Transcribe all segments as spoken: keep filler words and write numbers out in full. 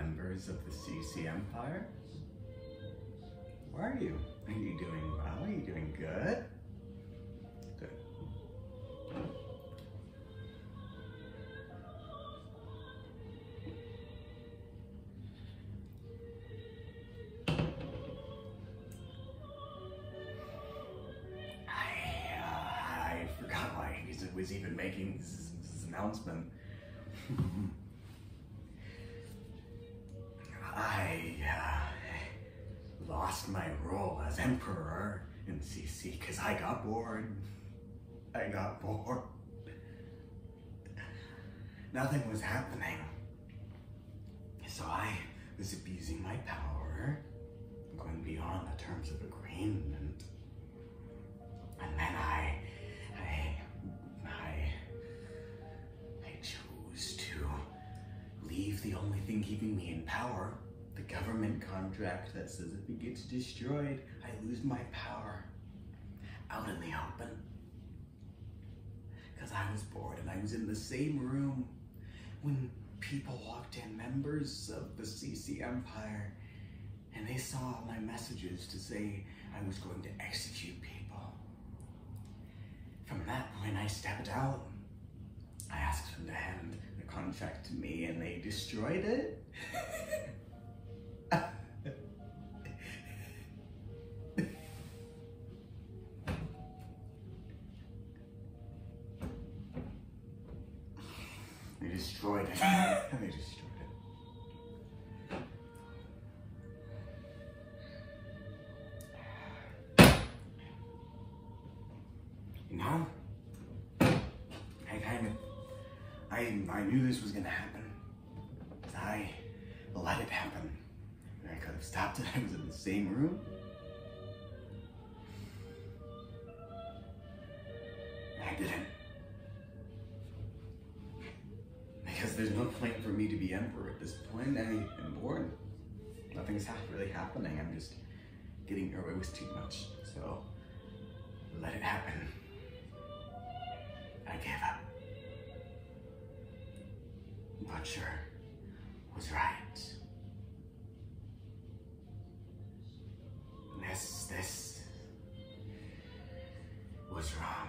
members of the C C Empire? Where are you? Are you doing well? Are you doing good? Good. I, uh, I forgot why he was even making this, this announcement. I uh, lost my role as Emperor in C C because I got bored. I got bored. Nothing was happening. So I was abusing my power, going beyond the terms of agreement. And then I, I, I, I chose to leave the only thing keeping me in power, the government contract that says if it gets destroyed, I lose my power, out in the open. Because I was bored and I was in the same room when people walked in, members of the C C Empire, and they saw my messages to say I was going to execute people. From that point, I stepped out. I asked them to hand the contract to me and they destroyed it. They destroyed it. They destroyed it. You know, I kind of, I, I knew this was gonna happen. I let it happen. I could have stopped it. I was in the same room. I didn't. Because there's no point for me to be emperor at this point. I am bored. Nothing's ha really happening. I'm just getting away with too much. So let it happen. I gave up. Butcher was right. This, this was wrong.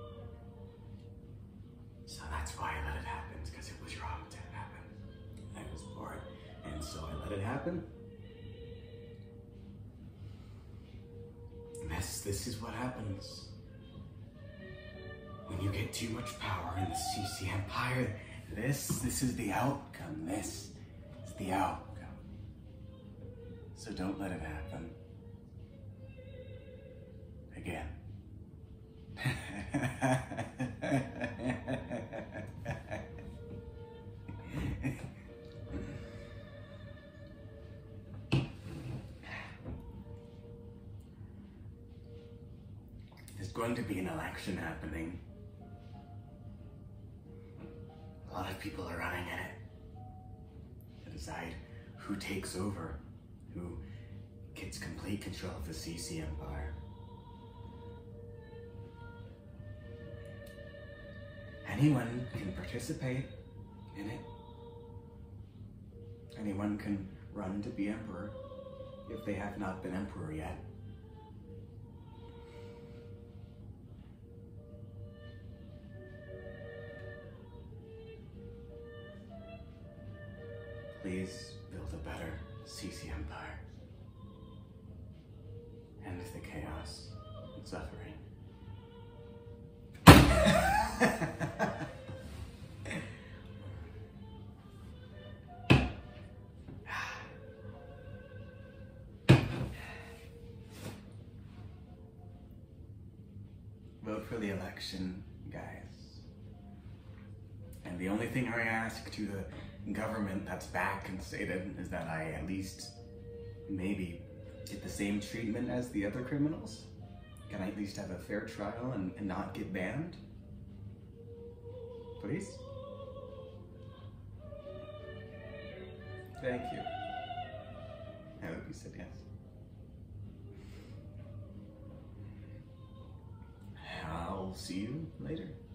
So that's why I let it happen, because it was wrong to happen. I was bored, and so I let it happen. And this, this is what happens when you get too much power in the C C Empire. This, this is the outcome. This is the outcome. So don't let it happen. Again. There's going to be an election happening. A lot of people are running in it to decide who takes over, who gets complete control of the C C Empire. Anyone can participate in it. Anyone can run to be emperor if they have not been emperor yet. Please build a better C C Empire. End the chaos and suffering. Vote for the election, guys. And the only thing I ask to the government that's back and stated is that I at least maybe get the same treatment as the other criminals. Can I at least have a fair trial and, and not get banned? Please? Thank you. I hope you said yes. I'll see you later.